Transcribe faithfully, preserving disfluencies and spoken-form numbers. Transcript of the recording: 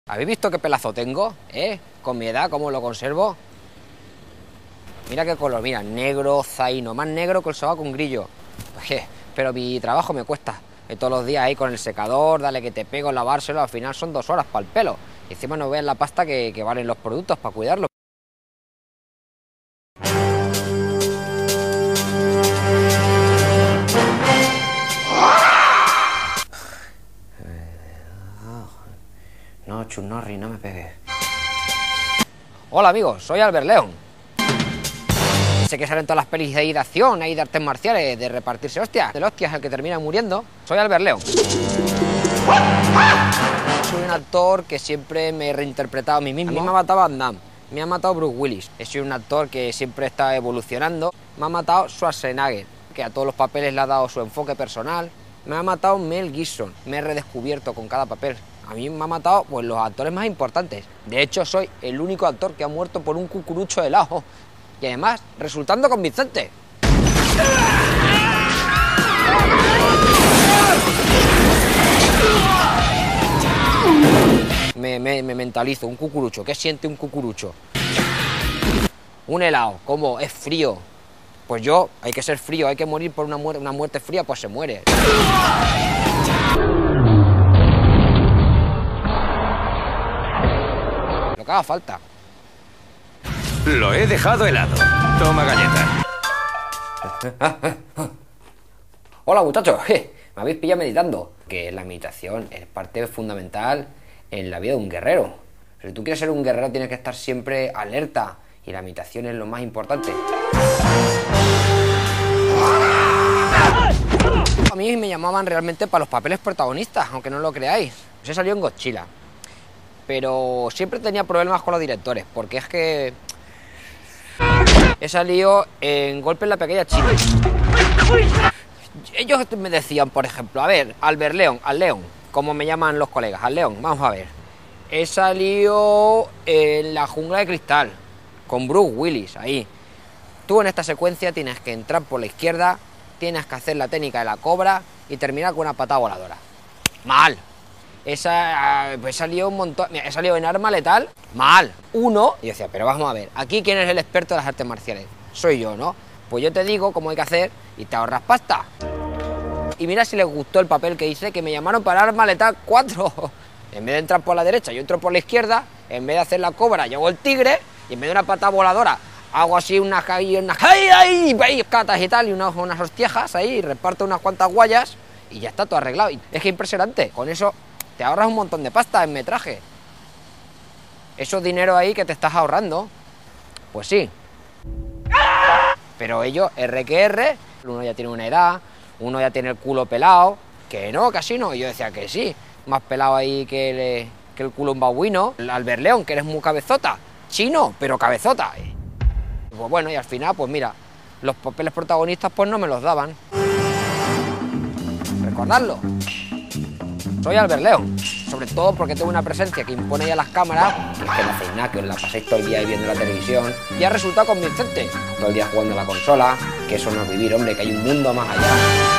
¿Habéis visto qué pelazo tengo? ¿Eh? Con mi edad, ¿cómo lo conservo? Mira qué color, mira, negro, zaino, más negro que el sobaco con grillo. Pero mi trabajo me cuesta. Y todos los días ahí con el secador, dale que te pego, lavárselo, al final son dos horas para el pelo. Y encima no vean la pasta que, que valen los productos para cuidarlo. No, Chunarri, no me pegues. Hola amigos, soy Albert León. Sé que salen todas las pelis de ahí de acción, ahí de artes marciales, de repartirse hostias. El hostia es el que termina muriendo. Soy Albert León. Soy un actor que siempre me he reinterpretado a mí mismo. A mí me ha matado Van Damme, me ha matado Bruce Willis. Soy un actor que siempre está evolucionando. Me ha matado Schwarzenegger, que a todos los papeles le ha dado su enfoque personal. Me ha matado Mel Gibson, me he redescubierto con cada papel. A mí me ha matado pues, los actores más importantes. De hecho, soy el único actor que ha muerto por un cucurucho helado. Y además, resultando convincente. Me, me, me mentalizo, un cucurucho. ¿Qué siente un cucurucho? Un helado, ¿cómo? Es frío. Pues yo, hay que ser frío, hay que morir por una muerte, una muerte fría, pues se muere. Lo que haga falta. Lo he dejado helado. Toma galleta. Hola muchachos, me habéis pillado meditando. Que la meditación es parte fundamental en la vida de un guerrero. Si tú quieres ser un guerrero tienes que estar siempre alerta. Y la meditación es lo más importante. A mí me llamaban realmente para los papeles protagonistas, aunque no lo creáis. Pues he salido en Godzilla. Pero siempre tenía problemas con los directores, porque es que he salido en Golpe en la Pequeña China. Ellos me decían, por ejemplo, a ver, Albert León, al León, como me llaman los colegas, al León, vamos a ver. He salido en La Jungla de Cristal, con Bruce Willis, ahí. Tú en esta secuencia tienes que entrar por la izquierda, tienes que hacer la técnica de la cobra y terminar con una patada voladora. ¡Mal! Esa, pues he salido un montón, he salido en Arma Letal, mal, uno, y yo decía, pero vamos a ver, aquí quién es el experto de las artes marciales, soy yo, ¿no? Pues yo te digo cómo hay que hacer y te ahorras pasta. Y mira si les gustó el papel que hice, que me llamaron para Arma Letal cuatro. En vez de entrar por la derecha, yo entro por la izquierda, en vez de hacer la cobra, yo hago el tigre, y en vez de una patada voladora, hago así unas unas ¡ay, ay! Catas y tal, y unas, unas hostiejas ahí, y reparto unas cuantas guayas, y ya está todo arreglado. Y es que impresionante, con eso te ahorras un montón de pasta en metraje. Eso es dinero ahí que te estás ahorrando. Pues sí. Pero ellos, R que R, uno ya tiene una edad, uno ya tiene el culo pelado. Que no, casi no. Y yo decía que sí. Más pelado ahí que el, que el culo un babuino. El Albert León, que eres muy cabezota. Chino, pero cabezota. Pues bueno, y al final, pues mira, los papeles protagonistas pues no me los daban. Recordadlo. Soy Albert León, sobre todo porque tengo una presencia que impone ya las cámaras, que es que no hacéis nada, que os la paséis todo el día ahí viendo la televisión, y ha resultado convincente. Todo el día jugando a la consola, que eso no es vivir, hombre, que hay un mundo más allá.